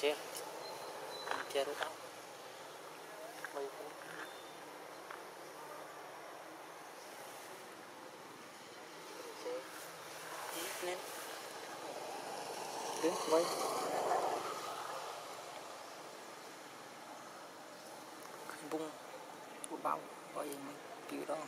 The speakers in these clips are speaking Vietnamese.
chết chết rồi đâu mấy nên đứng mấy bung bao bao giờ mình kêu đó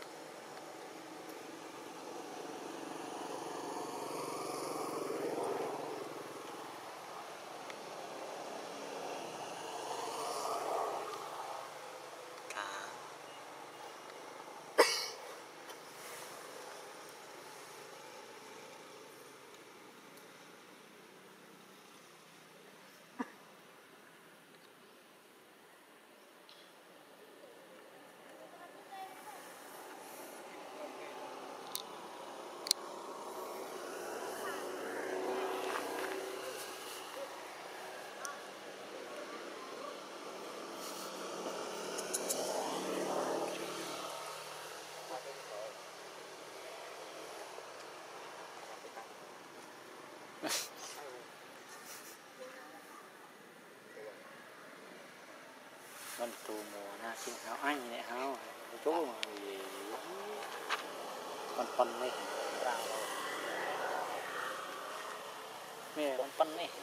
mình tù mùa na xin háo anh này háo chỗ mà gì con phân này mẹ con phân này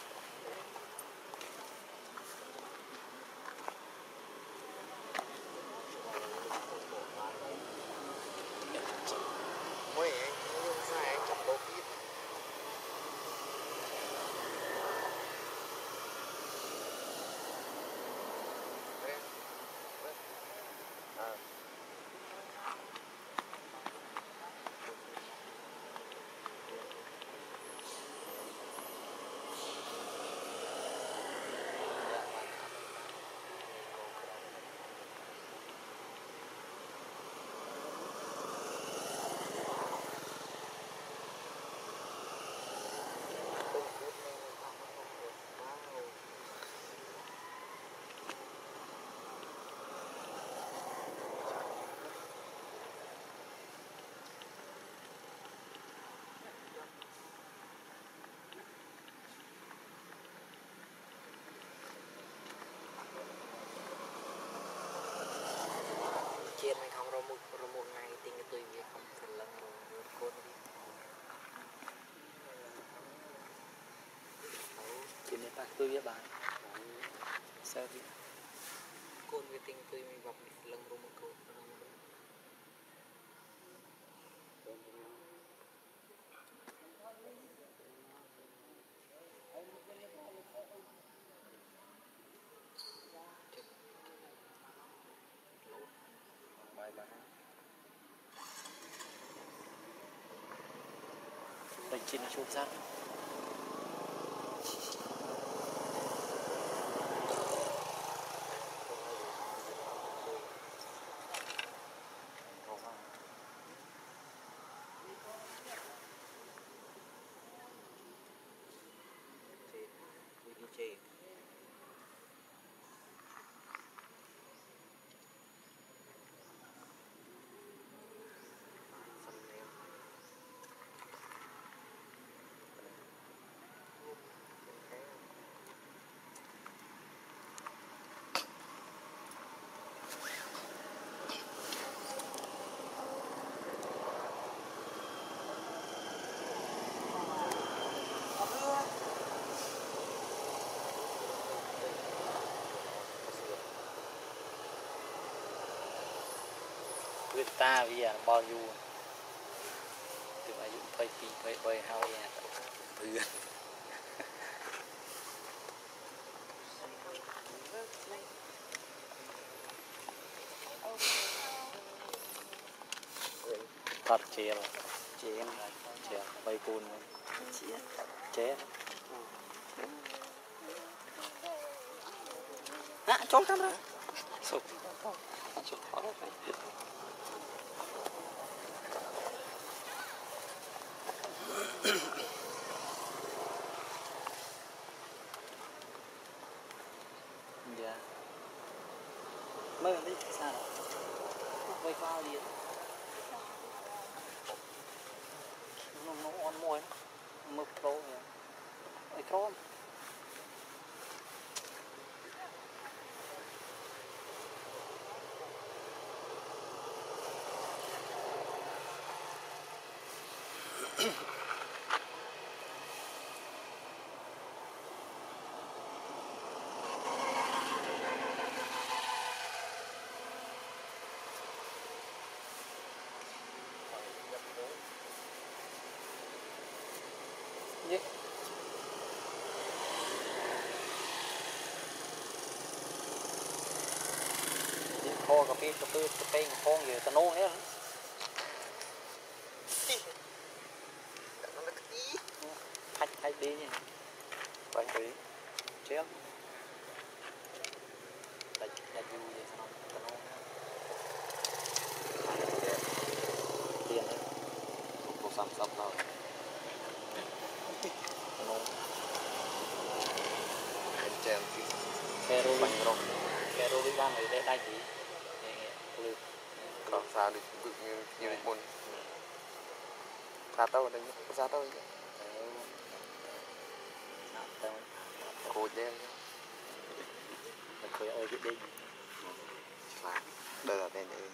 chuyện này không rồi một ngày tình cái tùy việc không phải lần rồi con đi chuyện này bạn tôi với bạn sao đi con cái tình tôi mình gặp lần rồi một câu mình chỉ là chụp rác người ta bây giờ bao nhiêu từ mà dùng phơi pin phơi bơi hao ya bự thật chè bay côn chè à trốn camera sụp dạ mới đi sao quay phao gì nó on môi mực pro vậy ai chrome cây một con gì tao nôn đấy hay đi nhỉ vậy thì chết là dù vậy sao tao nôn tiền đấy một xăm xăm đâu tao nôn chèn Kero đi ra người đây đây thì lực còn sao được bự như này môn sao tao đây sao tao cô đen khơi ơi cái đi đây là đen này